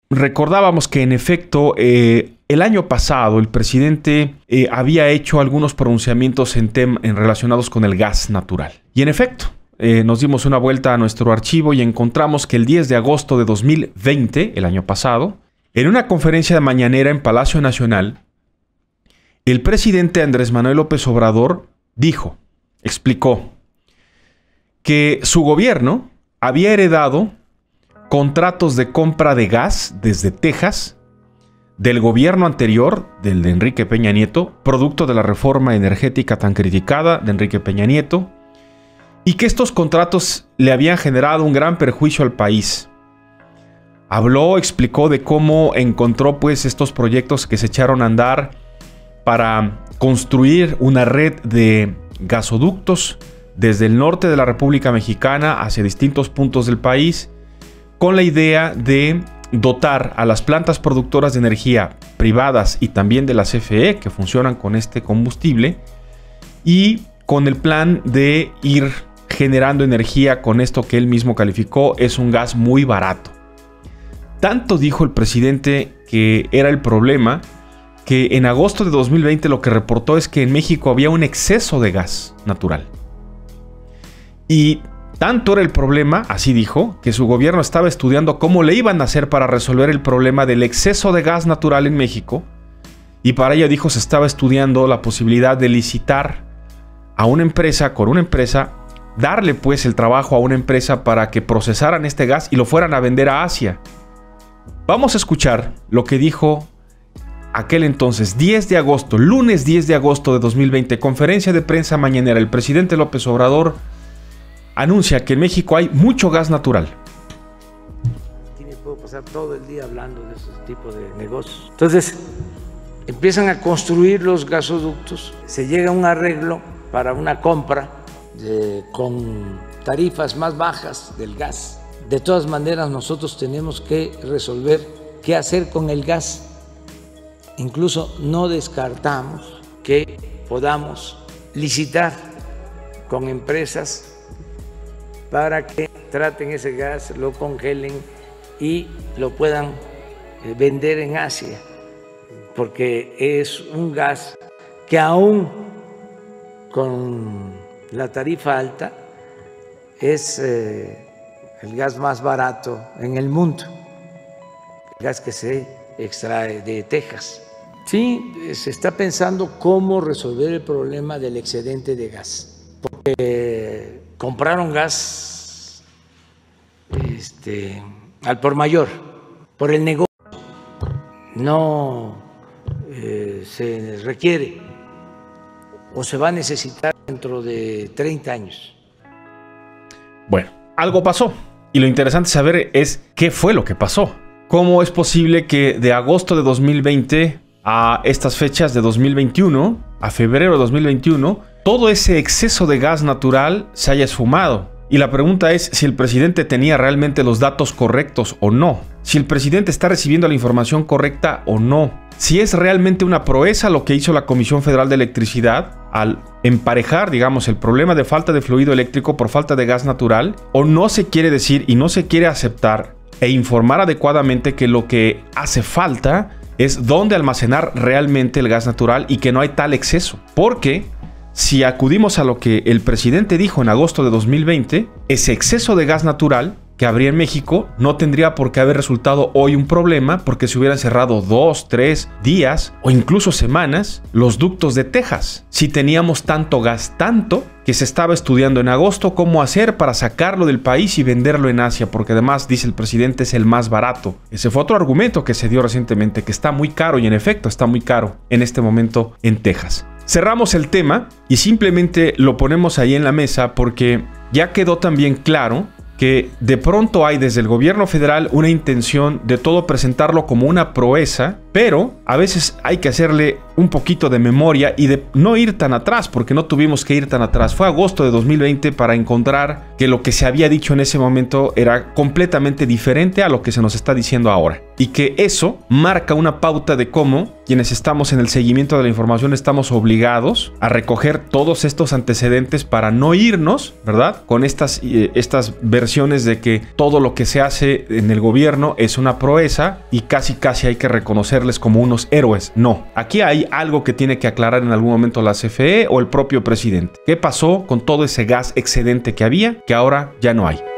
recordábamos que en efecto el año pasado el presidente había hecho algunos pronunciamientos relacionados con el gas natural. Y en efecto, nos dimos una vuelta a nuestro archivo y encontramos que el 10 de agosto de 2020, el año pasado, en una conferencia mañanera en Palacio Nacional, el presidente Andrés Manuel López Obrador explicó que su gobierno había heredado contratos de compra de gas desde Texas del gobierno anterior, del de Enrique Peña Nieto, producto de la reforma energética tan criticada de Enrique Peña Nieto, y que estos contratos le habían generado un gran perjuicio al país. Explicó de cómo encontró pues estos proyectos que se echaron a andar para construir una red de gasoductos desde el norte de la República Mexicana hacia distintos puntos del país, con la idea de dotar a las plantas productoras de energía privadas y también de la CFE que funcionan con este combustible, y con el plan de ir generando energía con esto que él mismo calificó es un gas muy barato. Tanto dijo el presidente que era el problema, que en agosto de 2020 lo que reportó es que en México había un exceso de gas natural. Y tanto era el problema, así dijo, que su gobierno estaba estudiando cómo le iban a hacer para resolver el problema del exceso de gas natural en México. Y para ello, dijo, se estaba estudiando la posibilidad de licitar a una empresa, darle pues el trabajo a una empresa para que procesaran este gas y lo fueran a vender a Asia. Vamos a escuchar lo que dijo aquel entonces, 10 de agosto, lunes 10 de agosto de 2020, conferencia de prensa mañanera. El presidente López Obrador anuncia que en México hay mucho gas natural. Aquí me puedo pasar todo el día hablando de esos tipos de negocios. Entonces, empiezan a construir los gasoductos, se llega a un arreglo para una compra con tarifas más bajas del gas. De todas maneras, nosotros tenemos que resolver qué hacer con el gas. Incluso no descartamos que podamos licitar con empresas para que traten ese gas, lo congelen y lo puedan vender en Asia, porque es un gas que aún con la tarifa alta es el gas más barato en el mundo, el gas que se extrae de Texas. Sí, se está pensando cómo resolver el problema del excedente de gas, porque compraron gas al por mayor, por el negocio. No se requiere o se va a necesitar dentro de 30 años. Bueno, algo pasó. Y lo interesante saber es qué fue lo que pasó. ¿Cómo es posible que de agosto de 2020 a estas fechas de 2021, a febrero de 2021, todo ese exceso de gas natural se haya esfumado? Y la pregunta es si el presidente tenía realmente los datos correctos o no. Si el presidente está recibiendo la información correcta o no. Si es realmente una proeza lo que hizo la Comisión Federal de Electricidad al emparejar, digamos, el problema de falta de fluido eléctrico por falta de gas natural, o no se quiere decir y no se quiere aceptar e informar adecuadamente que lo que hace falta es dónde almacenar realmente el gas natural y que no hay tal exceso. Porque si acudimos a lo que el presidente dijo en agosto de 2020, ese exceso de gas natural que habría en México no tendría por qué haber resultado hoy un problema, porque se hubieran cerrado 2, 3 días o incluso semanas los ductos de Texas. Si teníamos tanto gas, tanto que se estaba estudiando en agosto cómo hacer para sacarlo del país y venderlo en Asia, porque además, dice el presidente, es el más barato. Ese fue otro argumento que se dio recientemente, que está muy caro, y en efecto está muy caro en este momento en Texas. Cerramos el tema y simplemente lo ponemos ahí en la mesa porque ya quedó también claro que de pronto hay desde el gobierno federal una intención de todo presentarlo como una proeza, Pero a veces hay que hacerle un poquito de memoria y de no ir tan atrás, porque no tuvimos que ir tan atrás. Fue agosto de 2020 para encontrar que lo que se había dicho en ese momento era completamente diferente a lo que se nos está diciendo ahora. Y que eso marca una pauta de cómo quienes estamos en el seguimiento de la información estamos obligados a recoger todos estos antecedentes para no irnos, ¿verdad?, con estas versiones de que todo lo que se hace en el gobierno es una proeza y casi hay que reconocerles como unos héroes. No, aquí hay algo que tiene que aclarar en algún momento la CFE o el propio presidente. ¿Qué pasó con todo ese gas excedente que había, que ahora ya no hay?